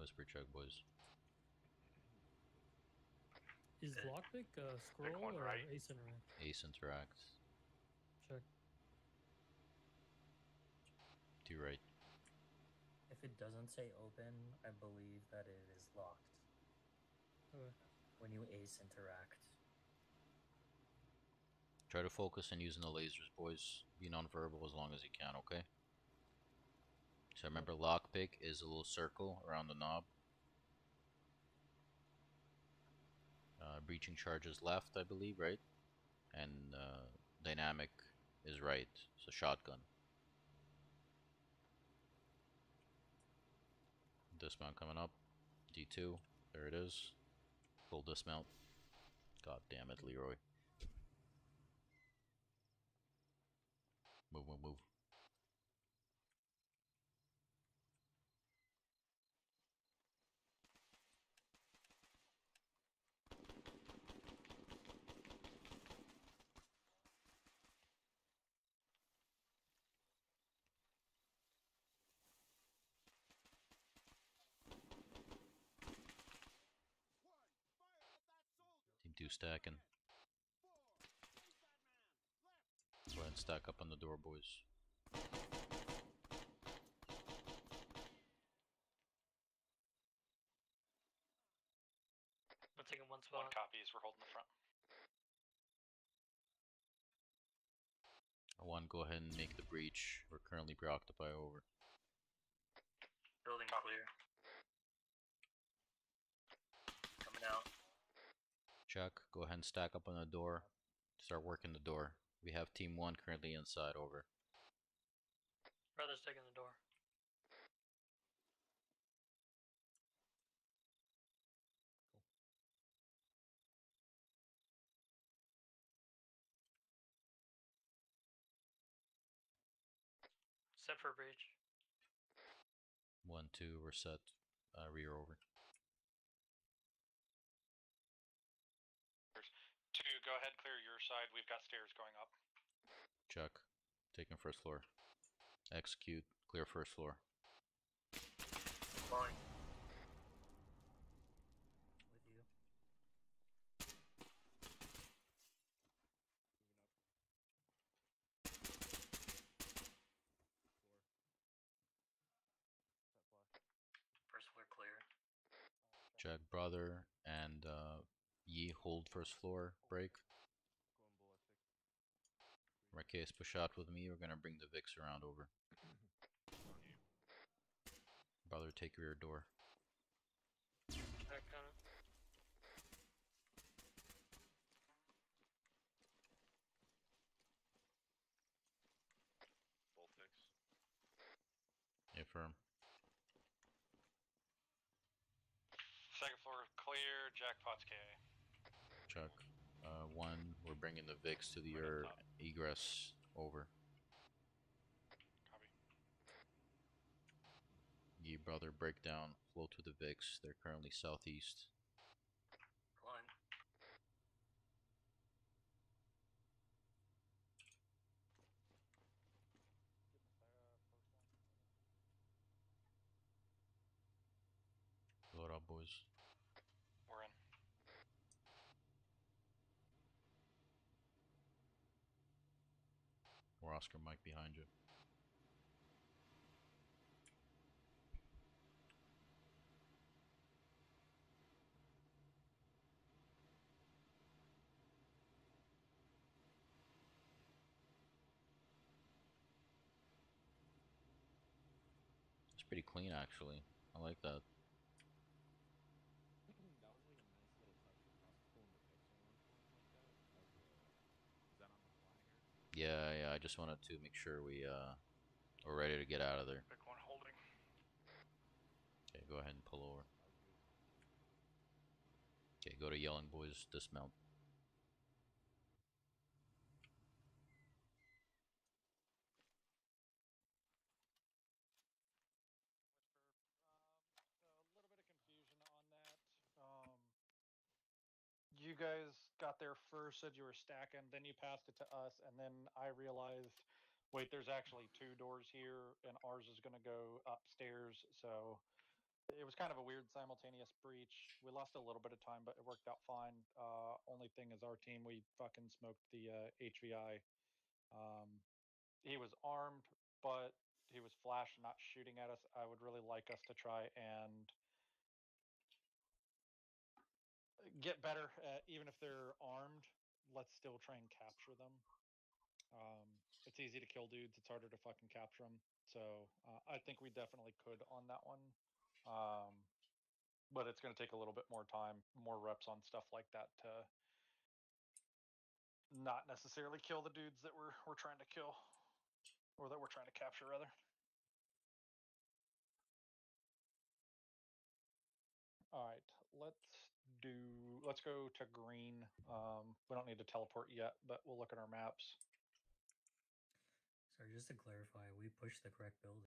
Whisper check, boys. Is lockpick scroll one or right. ace interact? Ace interacts. Check. To your right. If it doesn't say open, I believe that it is locked. Okay. When you ace interact. Try to focus on using the lasers, boys. Be non-verbal as long as you can, okay? So remember, lockpick is a little circle around the knob. Breaching charge is left, I believe, right? And dynamic is right, so shotgun. Dismount coming up. D2, there it is. Full dismount. God damn it, Leroy. Move, move, move. Team 2 stacking. Go ahead and stack up on the door, boys. I'm taking one spot. One copies, we're holding the front. One, go ahead and make the breach. We're currently preoccupied over. Building clear. Coming out. Check. Go ahead and stack up on the door. Start working the door. We have team 1 currently inside, over. Brother's taking the door. Set for breach. 1, 2, we're set. Rear over. 2, go ahead, clear your side. We've got stairs going up. Check. Taking first floor. Execute. Clear first floor. Flying. With you. First floor clear. Check. Brother and Yi hold first floor. Break. Marquez, push out with me. We're gonna bring the Vix around, over. Brother, take rear door. Back on it. Both fix. Affirm. Second floor clear, jackpot's KA. Check. 1, we're bringing the Vix to the egress, over. Copy. Yi, brother, breakdown. Flow to the Vix. They're currently southeast. Climb. Load up, boys. We're in. We're Oscar Mike behind you. It's pretty clean, actually. I like that. Yeah, I just wanted to make sure we're ready to get out of there. Big one holding. Okay, go ahead and pull over. Okay, go to yelling, boys. Dismount. You guys got there first, said you were stacking, then you passed it to us, and then I realized, wait, there's actually 2 doors here, and ours is going to go upstairs. So it was kind of a weird simultaneous breach. We lost a little bit of time, but it worked out fine. Only thing is, our team, we fucking smoked the HVI. He was armed, but he was flash, not shooting at us. I would really like us to try and get better at, even if they're armed, let's still try and capture them. It's easy to kill dudes. It's harder to fucking capture them. So I think we definitely could on that one. But it's going to take a little bit more time, more reps on stuff like that to not necessarily kill the dudes that we're trying to kill, or that we're trying to capture rather. All right, let's go to green. We don't need to teleport yet, but we'll look at our maps. Sorry, just to clarify, we pushed the correct building.